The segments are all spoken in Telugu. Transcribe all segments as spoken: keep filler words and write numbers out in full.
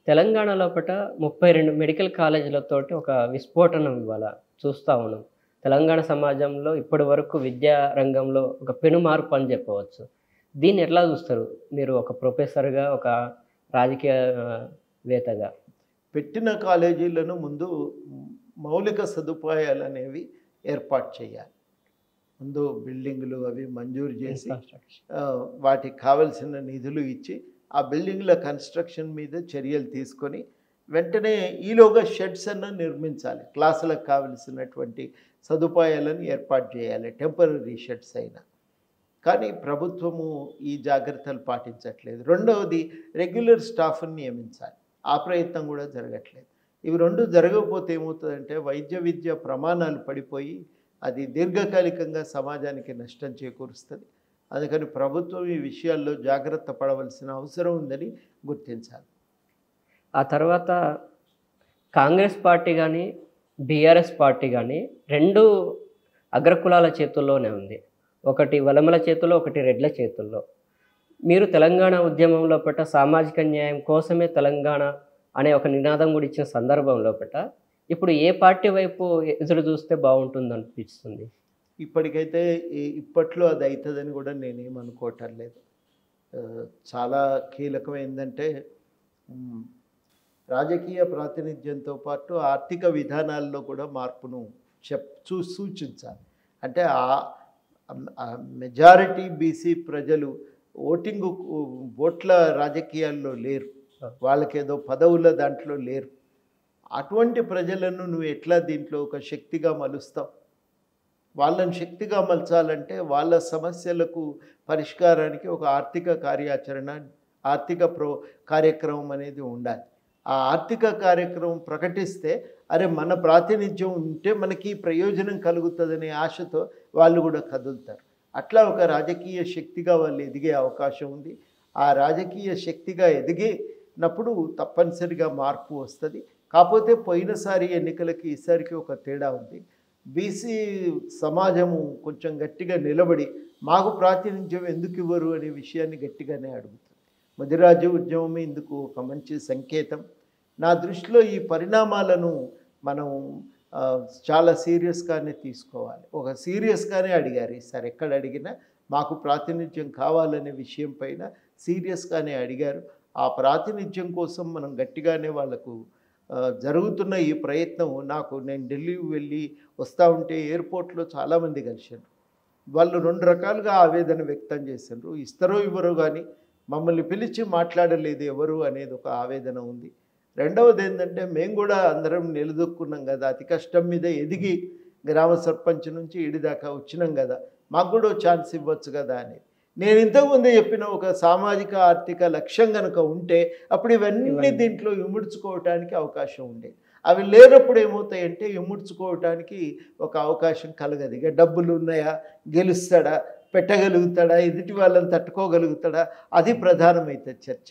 తెలంగాణ లోపట ముప్పై రెండు మెడికల్ కాలేజీలతోటి ఒక విస్ఫోటనం ఇవాళ చూస్తా ఉన్నాం. తెలంగాణ సమాజంలో ఇప్పటి వరకు విద్యా రంగంలో ఒక పెను మార్పు అని చెప్పవచ్చు. దీన్ని ఎట్లా చూస్తారు? మీరు ఒక ప్రొఫెసర్‌గా, ఒక రాజకీయ ఆహ్, వేత్తగా. పెట్టిన కాలేజీలను ముందు మౌలిక సదుపాయాలనేవి ఏర్పాటు చేయాలి. ముందు బిల్డింగులు అవి మంజూరు చేసి ఇన్‌ఫ్రాస్ట్రక్చర్. ఆహ్, వాటికి కావలసిన నిధులు ఇచ్చి, ఆ బిల్డింగ్‌ల కన్‌స్ట్రక్షన్ మీద చర్యలు తీసుకొని, వెంటనే ఈలోగా షెడ్స్ అన్నా నిర్మించాలి. క్లాసులకు కావలసినటువంటి సదుపాయాలను ఏర్పాటు చేయాలి. టెంపరరీ షెడ్స్ అయినా. కానీ ప్రభుత్వము ఈ జాగ్రత్తలు పాటించట్లేదు. రెండవది రెగ్యులర్ స్టాఫ్‌ని నియమించాలి. ఆ ప్రయత్నం కూడా జరగట్లేదు. ఇవి రెండు జరగకపోతే ఏమవుతుందంటే వైద్య విద్య ప్రమాణాలు పడిపోయి అది దీర్ఘకాలికంగా సమాజానికి నష్టం చేకూరుస్తుంది. అందుకని ప్రభుత్వం ఈ విషయాల్లో జాగ్రత్త పడవలసిన అవసరం ఉందని గుర్తించాలి. ఆ తర్వాత కాంగ్రెస్ పార్టీ గానీ, బీఆర్ఎస్ పార్టీ గానీ రెండు అగ్రకులాల చేతుల్లోనే ఉంది. ఒకటి వలమల చేతుల్లో, ఒకటి రెడ్ల చేతుల్లో. మీరు తెలంగాణ ఉద్యమం లోపట సామాజిక న్యాయం కోసమే తెలంగాణ అనే ఒక నినాదం కూడా ఇచ్చిన సందర్భం లోపట ఇప్పుడు ఏ పార్టీ వైపు ఎదురు చూస్తే బావుంటుందనిపిస్తుంది? ఇప్పటికైతే ఈ ఇప్పట్లో అది అయితదని కూడా నేనేమనుకోవటం లేదు. ఆహ్, చాలా కీలకం ఏందంటే హ్మ్, రాజకీయ ప్రాతినిధ్యంతో పాటు ఆర్థిక విధానాల్లో కూడా మార్పును చెప్ చూ సూచించాలి. అంటే ఆ ఆహ్, మెజారిటీ బీసీ ప్రజలు ఓటింగు ఓట్ల రాజకీయాల్లో లేరు. వాళ్ళకేదో పదవుల దాంట్లో లేరు. అటువంటి ప్రజలను నువ్వు ఎట్లా దీంట్లో ఒక శక్తిగా మలుస్తావు? వాళ్ళని శక్తిగా మలచాలంటే వాళ్ళ సమస్యలకు పరిష్కారానికి ఒక ఆర్థిక కార్యాచరణ, ఆర్థిక ప్రో కార్యక్రమం అనేది ఉండాలి. ఆ ఆర్థిక కార్యక్రమం ప్రకటిస్తే అరే మన ప్రాతినిధ్యం ఉంటే మనకి ప్రయోజనం కలుగుతుందనే ఆశతో వాళ్ళు కూడా కదులుతారు. అట్లా ఒక రాజకీయ శక్తిగా వాళ్ళు ఎదిగే అవకాశం ఉంది. ఆ రాజకీయ శక్తిగా ఎదిగినప్పుడు తప్పనిసరిగా మార్పు వస్తుంది. కాకపోతే పోయినసారి ఎన్నికలకి ఈసారికి ఒక తేడా ఉంది. బీసీ సమాజము కొంచెం గట్టిగా నిలబడి మాకు ప్రాతినిధ్యం ఎందుకు ఇవ్వరు అనే విషయాన్ని గట్టిగానే అడుగుతుంది. ముదిరాజు ఉద్యమమే ఇందుకు ఒక మంచి సంకేతం. నా దృష్టిలో ఈ పరిణామాలను మనం చాలా సీరియస్గానే తీసుకోవాలి. ఒక సీరియస్గానే అడిగారు ఈసారి. ఎక్కడ అడిగినా మాకు ప్రాతినిధ్యం కావాలనే విషయం పైన సీరియస్గానే అడిగారు. ఆ ప్రాతినిధ్యం కోసం మనం గట్టిగానే వాళ్లకు జరుగుతున్న ఈ ప్రయత్నం నాకు నేను ఢిల్లీ వెళ్ళి వస్తూ ఉంటే ఎయిర్పోర్ట్లో చాలామంది కలిశారు. వాళ్ళు రెండు రకాలుగా ఆవేదన వ్యక్తం చేశారు. ఇస్తారో ఇవ్వరో కానీ మమ్మల్ని పిలిచి మాట్లాడలేదు ఎవరు అనేది ఒక ఆవేదన ఉంది. రెండవది ఏంటంటే మేము కూడా అందరం నిలదొక్కున్నాం కదా, అతి కష్టం మీద ఎదిగి గ్రామ సర్పంచ్ నుంచి ఇడిదాకా వచ్చినాం కదా, మాకు కూడా ఛాన్స్ ఇవ్వచ్చు కదా అని. నేను ఇంతకుముందే చెప్పిన ఒక సామాజిక ఆర్థిక లక్ష్యం కనుక ఉంటే అప్పుడు ఇవన్నీ దీంట్లో ఇముడ్చుకోవటానికి అవకాశం ఉండేది. అవి లేనప్పుడు ఏమవుతాయంటే ఇముడ్చుకోవటానికి ఒక అవకాశం కలగదు. ఇక డబ్బులు ఉన్నాయా, గెలుస్తాడా, పెట్టగలుగుతాడా, ఎదుటి వాళ్ళని తట్టుకోగలుగుతాడా, అది ప్రధానమైతే చర్చ.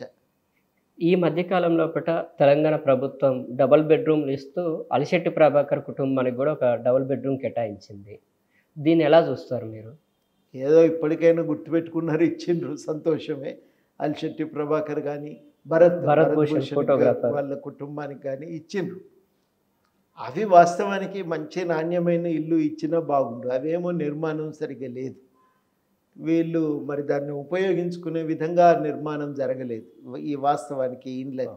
ఈ మధ్యకాలం లోపట తెలంగాణ ప్రభుత్వం డబుల్ బెడ్రూమ్లు ఇస్తూ అలిశెట్టి ప్రభాకర్ కుటుంబానికి కూడా ఒక డబుల్ బెడ్రూమ్ కేటాయించింది. దీన్ని ఎలా చూస్తారు మీరు? ఏదో ఇప్పటికైనా గుర్తుపెట్టుకున్నారు, ఇచ్చిండ్రు, సంతోషమే. అలిశెట్టి ప్రభాకర్ కానీ భరత్ భరత్ భూషణ్ ఫోటోగ్రాఫర్ వాళ్ళ కుటుంబానికి కానీ ఇచ్చిండ్రు. అవి వాస్తవానికి మంచి నాణ్యమైన ఇల్లు ఇచ్చినా బాగుండు. అవేమో నిర్మాణం సరిగ్గా లేదు. వీళ్ళు మరి దాన్ని ఉపయోగించుకునే విధంగా నిర్మాణం జరగలేదు. ఈ వాస్తవానికి ఇండ్లని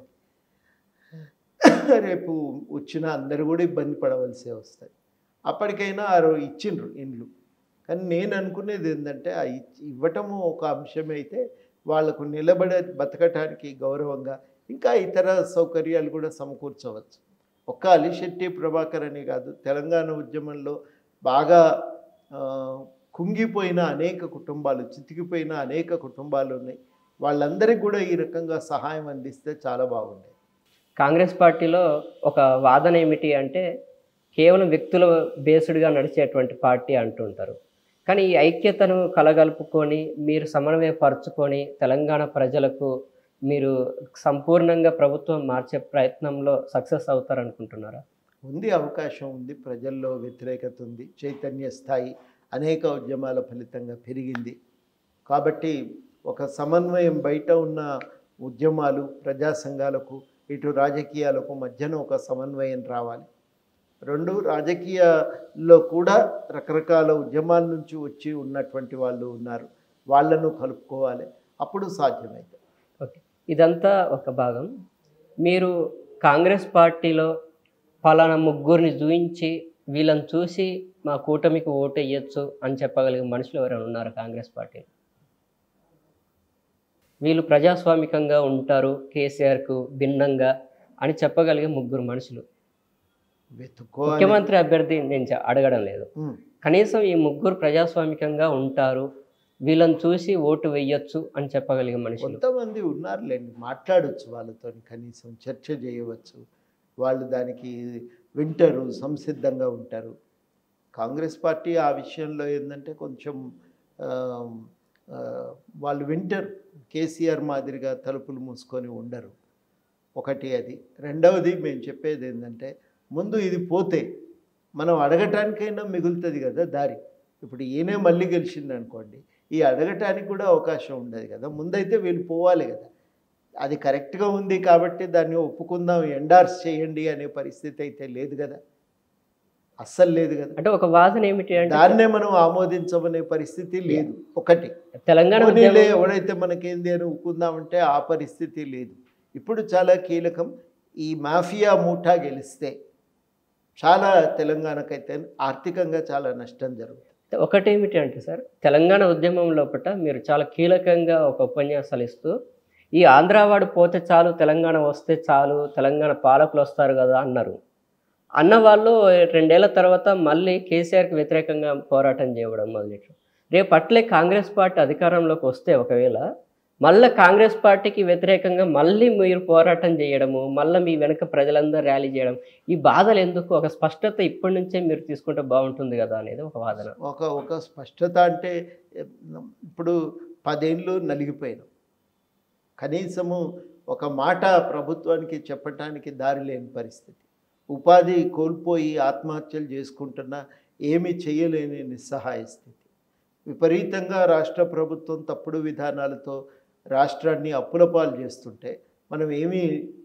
రేపు వచ్చిన అందరూ కూడా ఇబ్బంది పడవలసే వస్తాయి. అప్పటికైనా ఆ ఇచ్చిండ్రు ఇండ్లు. కానీ నేను అనుకునేది ఏంటంటే ఆ ఇవ్వటము ఒక అంశమే అయితే వాళ్లకు నిలబడే బతకటానికి గౌరవంగా ఇంకా ఇతర సౌకర్యాలు కూడా సమకూర్చవచ్చు. ఒక్క అలిశెట్టి ప్రభాకర్ అని కాదు, తెలంగాణ ఉద్యమంలో బాగా కుంగిపోయిన అనేక కుటుంబాలు, చితికిపోయిన అనేక కుటుంబాలు ఉన్నాయి. వాళ్ళందరికీ కూడా ఈ రకంగా సహాయం అందిస్తే చాలా బాగుండేది. కాంగ్రెస్ పార్టీలో ఒక వాదన ఏమిటి అంటే కేవలం వ్యక్తుల బేస్డ్గా నడిచేటువంటి పార్టీ అంటుంటారు. కానీ ఈ ఐక్యతను కలగలుపుకొని మీరు సమన్వయపరచుకొని తెలంగాణ ప్రజలకు మీరు సంపూర్ణంగా ప్రభుత్వం మార్చే ప్రయత్నంలో సక్సెస్ అవుతారనుకుంటున్నారా? ఉంది, అవకాశం ఉంది. ప్రజల్లో వ్యతిరేకత ఉంది, చైతన్య స్థాయి అనేక ఉద్యమాల ఫలితంగా పెరిగింది. కాబట్టి ఒక సమన్వయం బయట ఉన్న ఉద్యమాలు, ప్రజా సంఘాలకు ఇటు రాజకీయాలకు మధ్యన ఒక సమన్వయం రావాలి. రెండు, రాజకీయాల్లో కూడా రకరకాల ఉద్యమాల నుంచి వచ్చి ఉన్నటువంటి వాళ్ళు ఉన్నారు, వాళ్ళను కలుపుకోవాలి, అప్పుడు సాధ్యమైంది. ఓకే, ఇదంతా ఒక భాగం. మీరు కాంగ్రెస్ పార్టీలో పలానా ముగ్గురిని చూయించి వీళ్ళని చూసి మా కూటమికి ఓటు వేయచ్చు అని చెప్పగలిగే మనుషులు ఎవరైనా ఉన్నారు కాంగ్రెస్ పార్టీలో? వీళ్ళు ప్రజాస్వామికంగా ఉంటారు కేసీఆర్కు భిన్నంగా అని చెప్పగలిగే ముగ్గురు మనుషులు. వెతుక్కోవాలి. ముఖ్యమంత్రి అభ్యర్థి నేను చె- అడగడం లేదు, కనీసం ఈ ముగ్గురు ప్రజాస్వామికంగా ఉంటారు, వీళ్ళని చూసి ఓటు వేయొచ్చు అని చెప్పగలిగే మనుషులు కొంతమంది ఉన్నారులేండి, మాట్లాడవచ్చు వాళ్ళతో, కనీసం చర్చ చేయవచ్చు, వాళ్ళు దానికి వింటారు, సంసిద్ధంగా ఉంటారు. కాంగ్రెస్ పార్టీ ఆ విషయంలో ఏంటంటే కొంచెం ఆ, ఆ, వాళ్ళు వింటారు, కేసీఆర్ మాదిరిగా తలుపులు మూసుకొని ఉండరు. ఒకటి అది. రెండవది మేము చెప్పేది ఏంటంటే, ముందు ఇది పోతే మనం అడగటానికైనా మిగులుతుంది కదా దారి. ఇప్పుడు ఈయనే మళ్ళీ గెలిచింది అనుకోండి, ఈ అడగటానికి కూడా అవకాశం ఉండదు కదా, ముందైతే వీళ్ళు పోవాలి కదా. అది కరెక్ట్గా ఉంది కాబట్టి దాన్ని ఒప్పుకుందాం, ఎండార్స్ చేయండి అనే పరిస్థితి అయితే లేదు కదా, అస్సలు లేదు కదా. అంటే ఒక వాదన ఏమిటి అంటే దాన్నే మనం ఆమోదించమనే పరిస్థితి లేదు. ఒకటి, తెలంగాణ పోనీలే ఉద్యమం- ఎవడైతే మనకేంది అని ఒప్పుకుందామంటే ఆ పరిస్థితి లేదు. ఇప్పుడు చాలా కీలకం, ఈ మాఫియా మూఠా గెలిస్తే చాలా తెలంగాణకైతే ఆర్థికంగా చాలా నష్టం జరుగుతుంది. ఒకటేమిటి అంటే సార్, తెలంగాణ ఉద్యమం లోపల మీరు చాలా కీలకంగా ఒక ఉపన్యాసాలు ఇస్తూ ఈ ఆంధ్రావాడు పోతే చాలు, తెలంగాణ వస్తే చాలు, తెలంగాణ పాలకులు వస్తారు కదా అన్నారు. అన్న వాళ్ళు రెండేళ్ల తర్వాత మళ్ళీ కేసీఆర్కి వ్యతిరేకంగా పోరాటం చేయడం మొదలెట్టారు. రేపు అట్లే కాంగ్రెస్ పార్టీ అధికారంలోకి వస్తే ఒకవేళ మళ్ళీ కాంగ్రెస్ పార్టీకి వ్యతిరేకంగా మళ్ళీ మీరు పోరాటం చేయడము, మళ్ళీ మీ వెనక ప్రజలందరూ ర్యాలీ చేయడం, ఈ బాధలు ఎందుకు? ఒక స్పష్టత ఇప్పటి నుంచే మీరు తీసుకుంటే బాగుంటుంది కదా అనేది ఒక వాదన. ఒక ఒక స్పష్టత అంటే, ఇప్పుడు పదేళ్ళు నలిగిపోయినాం, కనీసము ఒక మాట ప్రభుత్వానికి చెప్పటానికి దారి లేని పరిస్థితి, ఉపాధి కోల్పోయి ఆత్మహత్యలు చేసుకుంటున్నా ఏమీ చేయలేని నిస్సహాయ స్థితి, విపరీతంగా రాష్ట్ర ప్రభుత్వం తప్పుడు విధానాలతో రాష్ట్రాన్ని అప్పుల పాలు చేస్తుంటే మనం ఏమీ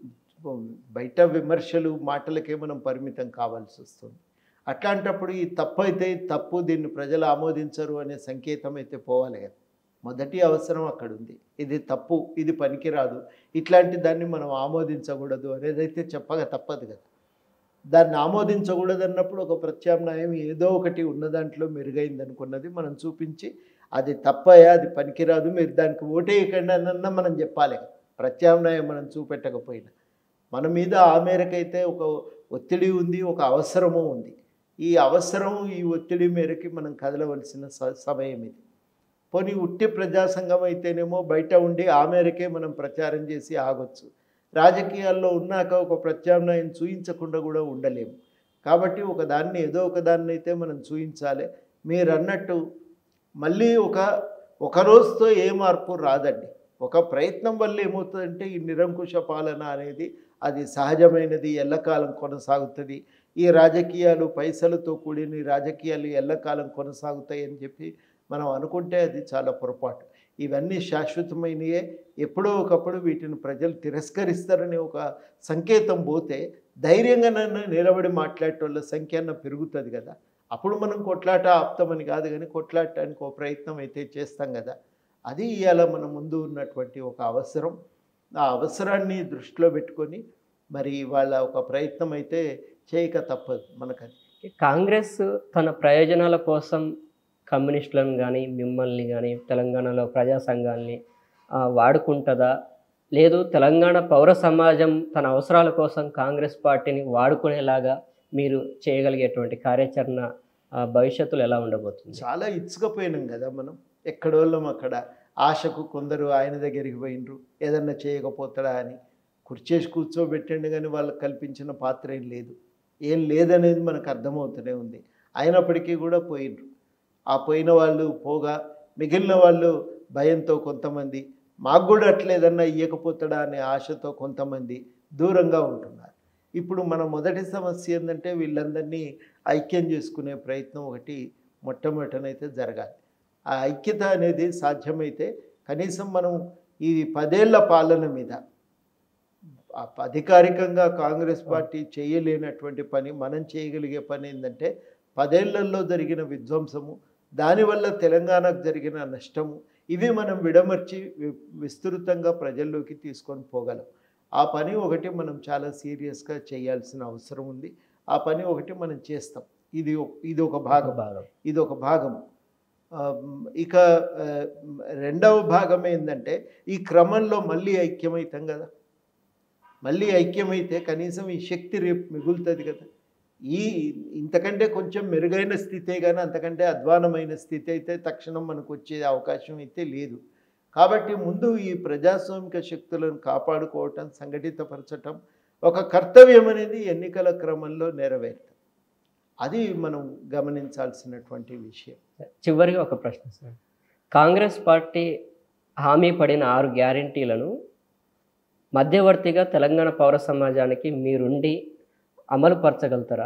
బయట విమర్శలు మాటలకే మనం పరిమితం కావాల్సి వస్తుంది. అట్లాంటప్పుడు ఈ తప్పు అయితే తప్పు, దీన్ని ప్రజలు ఆమోదించరు అనే సంకేతం అయితే పోవాలి కదా. మొదటి అవసరం అక్కడ ఉంది, ఇది తప్పు, ఇది పనికిరాదు, ఇట్లాంటి దాన్ని మనం ఆమోదించకూడదు అనేదైతే చెప్పగా తప్పదు కదా. దాన్ని ఆమోదించకూడదు అన్నప్పుడు ఒక ప్రత్యామ్నాయం ఏదో ఒకటి ఉన్న దాంట్లో మెరుగైంది అనుకున్నది మనం చూపించి, అది తప్పయా, అది పనికిరాదు, మీరు దానికి ఓటేయకండి అన్న మనం చెప్పాలి. ప్రత్యామ్నాయం మనం చూపెట్టకపోయినా మన మీద ఆ మేరకైతే ఒక ఒత్తిడి ఉంది, ఒక అవసరము ఉంది. ఈ అవసరం, ఈ ఒత్తిడి మేరకి మనం కదలవలసిన స సమయం ఇది. పోనీ ఉట్టి ప్రజాసంఘం అయితేనేమో బయట ఉండి ఆ మేరకే మనం ప్రచారం చేసి ఆగొచ్చు. రాజకీయాల్లో ఉన్నాక ఒక ప్రత్యామ్నాయం చూయించకుండా కూడా ఉండలేము. కాబట్టి ఒక దాన్ని ఏదో ఒక దాన్ని అయితే మనం చూయించాలి. మీరు అన్నట్టు మళ్ళీ ఒక ఒక రోజుతో ఏ మార్పు రాదండి. ఒక ప్రయత్నం వల్ల ఏమవుతుందంటే ఈ నిరంకుశ పాలన అనేది అది సహజమైనది, ఎల్లకాలం కొనసాగుతుంది. ఈ రాజకీయాలు పైసలతో కూడిన ఈ రాజకీయాలు ఎల్లకాలం కొనసాగుతాయి అని చెప్పి మనం అనుకుంటే అది చాలా పొరపాటు. ఇవన్నీ శాశ్వతమైనయే, ఎప్పుడో ఒకప్పుడు వీటిని ప్రజలు తిరస్కరిస్తారనే ఒక సంకేతం పోతే ధైర్యంగా నన్ను నిలబడి మాట్లాడేటోళ్ళ సంఖ్య అన్న పెరుగుతుంది కదా. అప్పుడు మనం కొట్లాట ఆపుతామని కాదు, కానీ కొట్లాడటానికి ఒక ప్రయత్నం అయితే చేస్తాం కదా. అది ఇవాళ మన ముందు ఉన్నటువంటి ఒక అవసరం. ఆ అవసరాన్ని దృష్టిలో పెట్టుకొని మరి వాళ్ళ ఒక ప్రయత్నం అయితే చేయక తప్పదు మనకది. కాంగ్రెస్ తన ప్రయోజనాల కోసం కమ్యూనిస్టులను కానీ మిమ్మల్ని కానీ తెలంగాణలో ప్రజా సంఘాన్ని వాడుకుంటుందా, లేదు తెలంగాణ పౌర సమాజం తన అవసరాల కోసం కాంగ్రెస్ పార్టీని వాడుకునేలాగా మీరు చేయగలిగేటువంటి కార్యాచరణ భవిష్యత్తులో ఎలా ఉండబోతుంది? చాలా ఇచ్చుకపోయినాం కదా మనం, ఎక్కడోళ్ళం అక్కడ. ఆశకు కొందరు ఆయన దగ్గరికి పోయినరు, ఏదన్నా చేయకపోతాడా అని కుర్చేసి కూర్చోబెట్టండి, కానీ వాళ్ళకి కల్పించిన పాత్ర ఏం లేదు, ఏం లేదనేది మనకు అర్థమవుతూనే ఉంది. అయినప్పటికీ కూడా పోయినరు. ఆ పోయిన వాళ్ళు పోగా మిగిలిన వాళ్ళు భయంతో కొంతమంది, మాకు కూడా అట్లేదన్నా ఇవ్వకపోతాడా అనే ఆశతో కొంతమంది దూరంగా ఉంటున్నారు. ఇప్పుడు మన మొదటి సమస్య ఏంటంటే వీళ్ళందరినీ ఐక్యం చేసుకునే ప్రయత్నం ఒకటి మొట్టమొదటనైతే జరగాలి. ఆ ఐక్యత అనేది సాధ్యమైతే కనీసం మనం ఈ పదేళ్ల పాలన మీద అ- అధికారికంగా కాంగ్రెస్ పార్టీ చేయలేనటువంటి పని మనం చేయగలిగే పని ఏంటంటే పదేళ్లలో జరిగిన విధ్వంసము, దానివల్ల తెలంగాణకు జరిగిన నష్టము, ఇవి మనం విడమర్చి వి- విస్తృతంగా ప్రజల్లోకి తీసుకొని పోగలం. ఆ పని ఒకటి మనం చాలా సీరియస్గా చేయాల్సిన అవసరం ఉంది. ఆ పని ఒకటి మనం చేస్తాం. ఇది ఒ- ఇది ఒక భాగం భాగం ఇది ఒక భాగం ఆ, మ్, ఇక ఆ, మ్, రెండవ భాగం ఏంటంటే ఈ క్రమంలో మళ్ళీ ఐక్యమవుతాం కదా. మళ్ళీ ఐక్యమైతే కనీసం ఈ శక్తి రేపు మిగులుతుంది కదా. ఈ ఇంతకంటే కొంచెం మెరుగైన స్థితే కానీ అంతకంటే అధ్వానమైన స్థితి అయితే తక్షణం మనకు వచ్చే అవకాశం అయితే లేదు. కాబట్టి ముందు ఈ ప్రజాస్వామిక శక్తులను కాపాడుకోవటం, సంఘటితపరచటం ఒక కర్తవ్యం అనేది ఎన్నికల క్రమంలో నెరవేరుతుంది. అది మనం గమనించాల్సినటువంటి విషయం. చివరిగా ఒక ప్రశ్న సార్, కాంగ్రెస్ పార్టీ హామీ పడిన ఆరు గ్యారెంటీలను మధ్యవర్తిగా తెలంగాణ పౌర సమాజానికి మీరుండి అమలు పరచగలుగుతారా?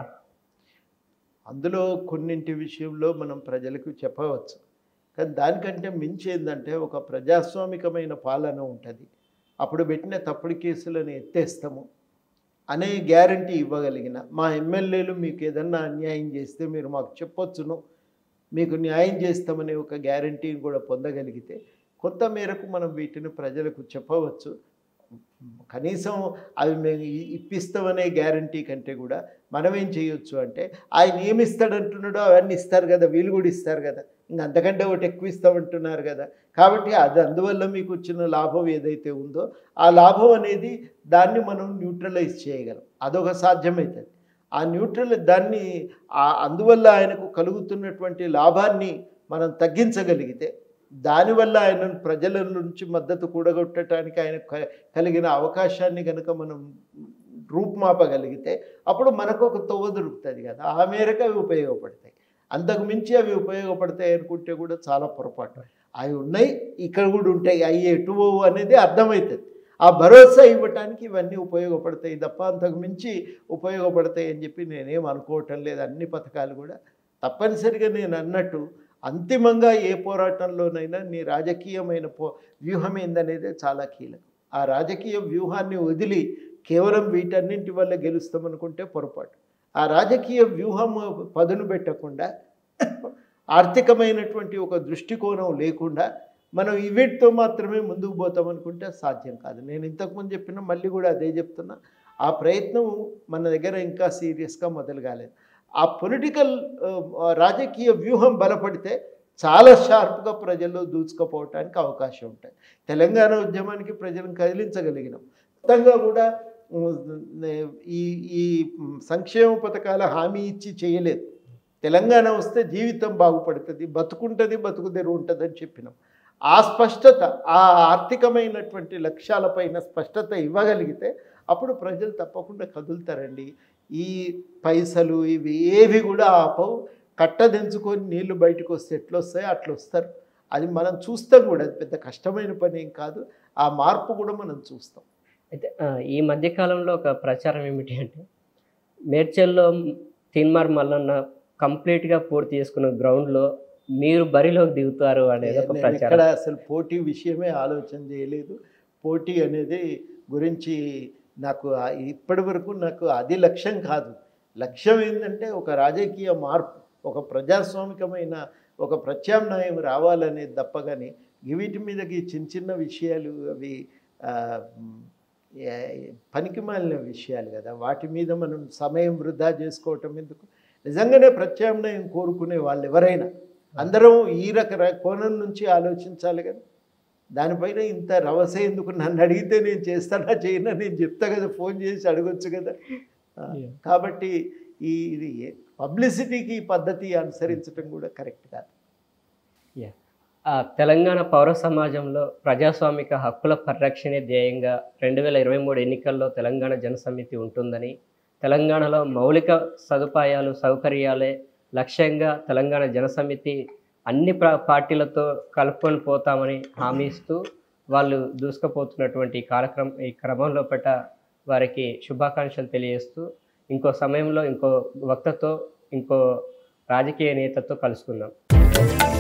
అందులో కొన్నింటి విషయంలో మనం ప్రజలకు చెప్పవచ్చు. కానీ దానికంటే మించి ఏంటంటే ఒక ప్రజాస్వామికమైన పాలన ఉంటుంది. అప్పుడు పెట్టిన తప్పుడు కేసులను ఎత్తేస్తాము అనే గ్యారంటీ ఇవ్వగలిగిన మా ఎమ్మెల్యేలు మీకు ఏదన్నా అన్యాయం చేస్తే మీరు మాకు చెప్పొచ్చును, మీకు న్యాయం చేస్తామనే ఒక గ్యారంటీని కూడా పొందగలిగితే కొంత మేరకు మనం వీటిని ప్రజలకు చెప్పవచ్చు. కనీసం అవి మేము ఇ- ఇప్పిస్తామనే గ్యారంటీ కంటే కూడా మనం ఏం చేయొచ్చు అంటే ఆయన ఏమి ఇస్తాడంటున్నాడో అవన్నీ ఇస్తారు కదా, వీళ్ళు కూడా ఇస్తారు కదా, ఇంక అంతకంటే ఒకటి ఎక్కువ ఇస్తామంటున్నారు కదా. కాబట్టి అది అందువల్ల మీకు వచ్చిన లాభం ఏదైతే ఉందో ఆ లాభం అనేది దాన్ని మనం న్యూట్రలైజ్ చేయగలం. అదొక సాధ్యమవుతుంది. ఆ న్యూట్రల్ దాన్ని ఆ- అందువల్ల ఆయనకు కలుగుతున్నటువంటి లాభాన్ని మనం తగ్గించగలిగితే, దానివల్ల ఆయన ప్రజల నుంచి మద్దతు కూడగొట్టడానికి ఆయన క- కలిగిన అవకాశాన్ని కనుక మనం రూపుమాపగలిగితే అప్పుడు మనకు ఒక తొవ్వ దొరుకుతుంది కదా. ఆ మేరకు అవి ఉపయోగపడతాయి. అంతకు మించి అవి ఉపయోగపడతాయి అనుకుంటే కూడా చాలా పొరపాటు. అవి ఉన్నాయి, ఇక్కడ కూడా ఉంటాయి, అవి ఎటు పోవు అనేది అర్థమవుతుంది. ఆ భరోసా ఇవ్వటానికి ఇవన్నీ ఉపయోగపడతాయి తప్ప అంతకు మించి ఉపయోగపడతాయి అని చెప్పి నేనేం అనుకోవటం లేదు. అన్ని పథకాలు కూడా తప్పనిసరిగా నేను అన్నట్టు అంతిమంగా ఏ పోరాటంలోనైనా నీ రాజకీయమైన పో వ్యూహం ఏందనేదే చాలా కీలకం. ఆ రాజకీయ వ్యూహాన్ని వదిలి కేవలం వీటన్నింటి వల్ల గెలుస్తామనుకుంటే పొరపాటు. ఆ రాజకీయ వ్యూహం పదును పెట్టకుండా ఆర్థికమైనటువంటి ఒక దృష్టికోణం లేకుండా మనం ఈ వీటితో మాత్రమే ముందుకు పోతామనుకుంటే సాధ్యం కాదు. నేను ఇంతకుముందు చెప్పిన మళ్ళీ కూడా అదే చెప్తున్నా, ఆ ప్రయత్నం మన దగ్గర ఇంకా సీరియస్గా మొదలు కాలేదు. ఆ పొలిటికల్ రాజకీయ వ్యూహం బలపడితే చాలా షార్ప్గా ప్రజల్లో దూసుకుపోవటానికి అవకాశం ఉంటుంది. తెలంగాణ ఉద్యమానికి ప్రజలను కదిలించగలిగినాం. మొత్తంగా కూడా ఈ ఈ సంక్షేమ పథకాల హామీ ఇచ్చి చేయలేదు. తెలంగాణ వస్తే జీవితం బాగుపడుతుంది, బతుకుంటుంది, బతుకుదెరు ఉంటుంది అని చెప్పినాం. ఆ స్పష్టత, ఆ ఆర్థికమైనటువంటి లక్ష్యాలపైన స్పష్టత ఇవ్వగలిగితే అప్పుడు ప్రజలు తప్పకుండా కదులుతారండి. ఈ పైసలు ఇవి ఏవి కూడా ఆపవు. కట్టదెంచుకొని నీళ్లు బయటకు వస్తే ఎట్లా వస్తాయో అట్లా వస్తారు. అది మనం చూస్తాం కూడా. అది పెద్ద కష్టమైన పని ఏం కాదు. ఆ మార్పు కూడా మనం చూస్తాం. అయితే ఆ, ఈ మధ్యకాలంలో ఒక ప్రచారం ఏమిటి అంటే, మేడ్చల్లో తీన్మార్ మల్లన్న కంప్లీట్గా పూర్తి చేసుకున్న గ్రౌండ్లో మీరు బరిలోకి దిగుతారు అనేది ఒక నేను ప్రచారం. ఇక్కడ అసలు పోటీ విషయమే ఆలోచన చేయలేదు. పోటీ అనేది గురించి నాకు ఆ- ఇప్పటి వరకు నాకు అది లక్ష్యం కాదు. లక్ష్యం ఏంటంటే ఒక రాజకీయ మార్పు, ఒక ప్రజాస్వామికమైన ఒక ప్రత్యామ్నాయం రావాలనేది తప్ప కానీ వీటి మీదకి చిన్న చిన్న విషయాలు అవి ఆ, ఏ- పనికిమాలిన విషయాలు కదా. వాటి మీద మనం సమయం వృధా చేసుకోవటం ఎందుకు? నిజంగానే ప్రత్యామ్నాయం కోరుకునే వాళ్ళు ఎవరైనా అందరం ఈ రక కోణం నుంచి ఆలోచించాలి కదా. దానిపైన ఇంత రవస ఎందుకు? నన్ను అడిగితే నేను చేస్తానా చేయనా నేను చెప్తా కదా, ఫోన్ చేసి అడగొచ్చు కదా. ఆ, కాబట్టి ఈ ఇది పబ్లిసిటీకి ఈ పద్ధతి అనుసరించడం కూడా కరెక్ట్ కాదు. యా. ఆ, తెలంగాణ పౌర సమాజంలో ప్రజాస్వామిక హక్కుల పరిరక్షణే ధ్యేయంగా రెండు వేల ఇరవై మూడు ఎన్నికల్లో తెలంగాణ జనసమితి ఉంటుందని, తెలంగాణలో మౌలిక సదుపాయాలు సౌకర్యాలే లక్ష్యంగా తెలంగాణ జనసమితి అన్ని ప్ర పార్టీలతో కలుపుకొని పోతామని హామీ ఇస్తూ వాళ్ళు దూసుకుపోతున్నటువంటి ఈ కార్యక్రమం ఈ క్రమంలో పట్ల వారికి శుభాకాంక్షలు తెలియజేస్తూ ఇంకో సమయంలో ఇంకో వక్తతో ఇంకో రాజకీయ నేతతో కలుసుకుందాం.